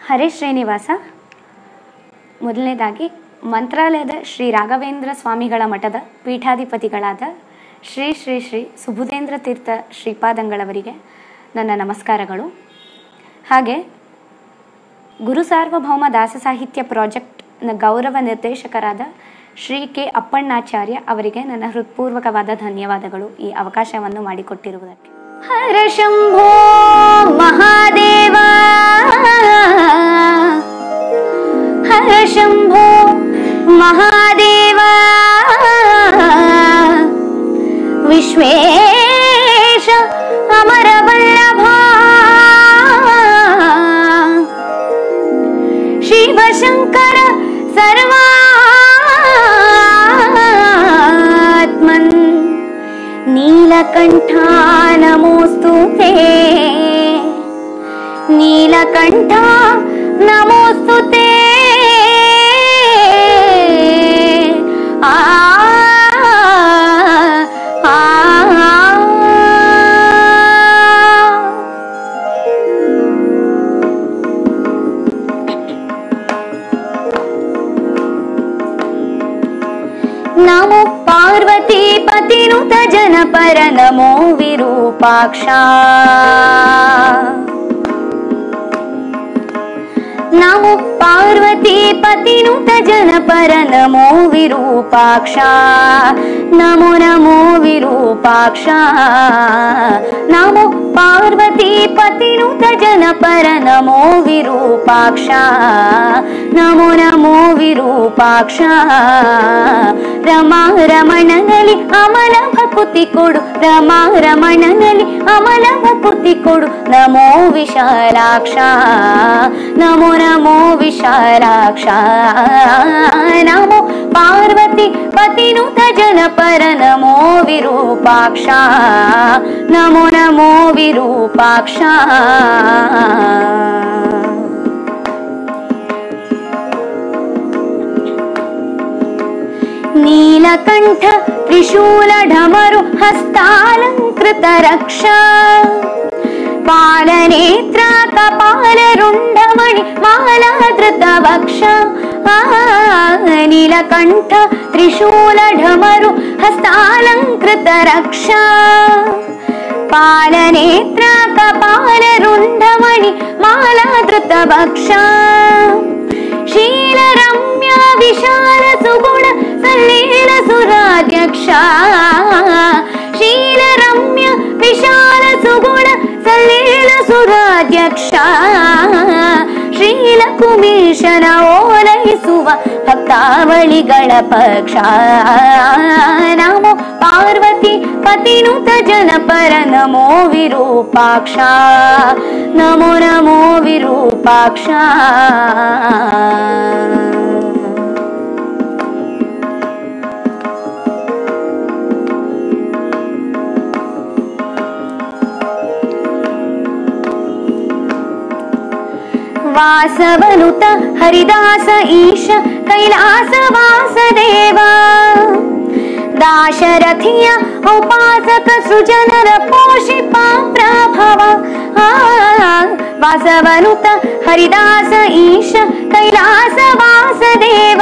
ಹರೇ ಶ್ರೀನಿವಾಸ. ಮೊದಲನೇದಾಗಿ ಮಂತ್ರಾಲಯದ ಶ್ರೀ ರಾಘವೇಂದ್ರ ಸ್ವಾಮಿಗಳ ಮಠದ ಪೀಠಾಧಿಪತಿಗಳಾದ ಶ್ರೀ ಶ್ರೀ ಶ್ರೀ ಸುಬುಧೇಂದ್ರ ತೀರ್ಥ ಶ್ರೀಪಾದಂಗಳವರಿಗೆ ನನ್ನ ನಮಸ್ಕಾರಗಳು. ಹಾಗೆ ಗುರು ಸಾರ್ವಭೌಮ ದಾಸ ಸಾಹಿತ್ಯ ಪ್ರಾಜೆಕ್ಟ್ನ ಗೌರವ ನಿರ್ದೇಶಕರಾದ ಶ್ರೀ ಕೆ ಅಪ್ಪಣ್ಣಾಚಾರ್ಯ ಅವರಿಗೆ ನನ್ನ ಹೃತ್ಪೂರ್ವಕವಾದ ಧನ್ಯವಾದಗಳು ಈ ಅವಕಾಶವನ್ನು ಮಾಡಿಕೊಟ್ಟಿರುವುದಕ್ಕೆ. ಹರ ಶಂಭೋ ಮಹಾದೇವ, ಹರ ಶಂಭೋ ಮಹಾದೇವ, ವಿಶ್ವೇಶ ಅಮರ ವಲ್ಲಭ, ಶಿವಶಂಕರ ಸರ್ವಾತ್ಮನ್, ನೀಲಕಂಠ ನಮೋಸ್ತುತೆ, ನೀಲಕಂಠ ನಮೋಸ್ತುತೆ. नमो पार्वती पतिनुत जनपर, नमो विरूपाक्ष, नमो पार्वती पतिनुत जनपर, नमो विरूपाक्ष, नमो नमो विरूपाक्ष, नमो पार्वती पतिनुत जनपर, नमो विरूपाक्ष, नमो नमो विरूपाक्ष. रमा रमणनली अमल भकुति कोडु, रमा रमणनली अमल भकुति कोडु, नमो विशालाक्ष, नमो नमो विशालाक्ष, नमो पार्वती पतिनुत जनपर, नमो विरूपाक्ष, नमो नमो विरूपाक्ष. नीलकंठ त्रिशूल ढमरु हस्तालंकृत रक्ष, पालनेत्र कपाल रुंडमणि मालाधृत वक्ष, नीलकंठ त्रिशूल ढमरु हस्तालंकृत रक्ष, पालनेत्र कपाल रुंडमणि मालाधृत वक्ष, शील रम्य विशाल सुगुण सलील सुराध्यक्ष, शील रम्य विशाल सुगुण सलील सुराध्यक्ष, ಶ್ರೀಲ ಕುಮೀಶನ ಓಲೈಸುವ ಭಕ್ತಾವಳಿಗಳ ಪಕ್ಷ, ನಮೋ ಪಾರ್ವತಿ ಪತಿನುತ ಜನಪರ, ನಮೋ ವಿರೂಪಾಕ್ಷ, ನಮೋ ನಮೋ ವಿರೂಪಾಕ್ಷ. वासवनुत हरिदास ईश कैलास वासदेव, दाशरथिय उपासक सृजनर पोषिपा प्रभव, वासवनुत हरिदास ईश कैलास वासदेव,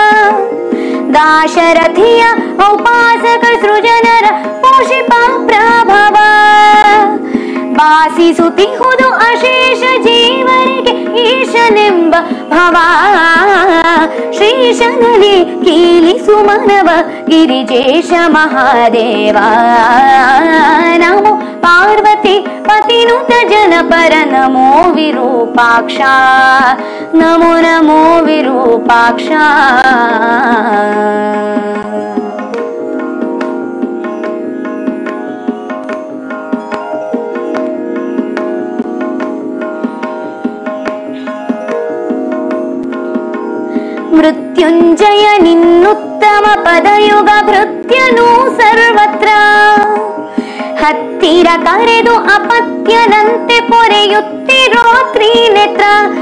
दाशरथिय उपासक सृजनर पोषिपा प्रभव, ಬಾಸಿ ಸುತಿಹುದು ಅಶೇಷ ಜೀವರಿಗೆ ಈಶನೆಂಬ ಭವ, ಶ್ರೀಶನಲ್ಲಿ ಕೀಲಿಸು ಮನವ ಗಿರಿಜೇಶ ಮಹಾದೇವ, ನಮೋ ಪಾರ್ವತಿ ಪತಿನುತ ಜನಪರ, ನಮೋ ವಿರೂಪಾಕ್ಷ, ನಮೋ ನಮೋ ವಿರೂಪಾಕ್ಷ. ಮೃತ್ಯುಂಜಯ ನಿನ್ನುತ್ತಮ ಪದಯುಗ ಭೃತ್ಯನು ಸರ್ವತ್ರ, ಹತ್ತಿರ ಕರೆದು ಅಪತ್ಯನಂತೆ ಪೊರೆಯುತ್ತಿರೋ ತ್ರಿನೇತ್ರ,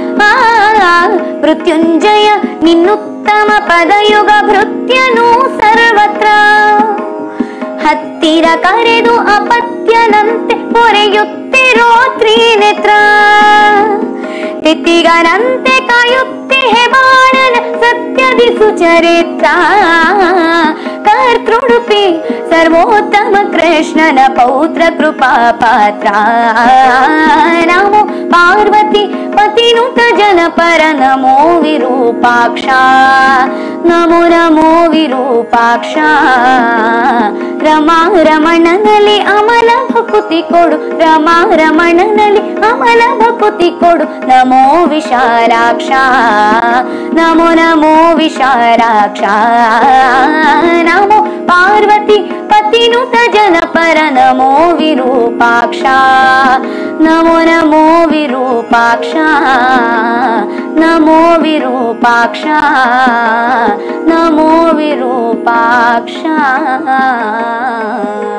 ಮೃತ್ಯುಂಜಯ ನಿನ್ನುತ್ತಮ ಪದಯುಗ ಭೃತ್ಯನು ಸರ್ವತ್ರ, ಹತ್ತಿರ ಕರೆದು ಅಪತ್ಯನಂತೆ ಪೊರೆಯುತ್ತಿರೋ ತ್ರಿನೇತ್ರ, ತಿತ್ತಿಗನಂತೆ ಕಾಯುತ್ತಿಹೆ ಬಾಣನ ಸತ್ಯದಿ ಸುಚರಿತ್ರ ಕರ್ತೃಡುಪಿ ಸರ್ವೋತ್ತಮ ಕೃಷ್ಣನ ಪೌತ್ರ ಕೃಪಾ ಪಾತ್ರ ನಮೋ ಪಾರ್ವತಿ ಪತಿನುತ ಜನಪರ ನಮೋ ವಿರೂಪಾಕ್ಷ ನಮೋ ನಮೋ ವಿರೂಪಾಕ್ಷ ರಮಾ ರಮಣನಲ್ಲಿ ಅಮಲ ಭಕುತಿ ಕೊಡು ರಮಾ ರಮಣನಲ್ಲಿ ಅಮಲ ಭಕುತಿ ಕೊಡು ನಮೋ ವಿಶಾಲಾಕ್ಷ ನಮೋ ನಮೋ ವಿಶಾಲಾಕ್ಷ ನಮೋ ಪಾರ್ವತಿ ಪತಿನುತ ಜನಪರ ನಮೋ ವಿರೂಪಾಕ್ಷ ನಮೋ ನಮೋ ವಿರೂಪಾಕ್ಷ ನಮೋ ವಿರೂಪಾಕ್ಷ ನಮೋ ವಿರೂಪಾಕ್ಷ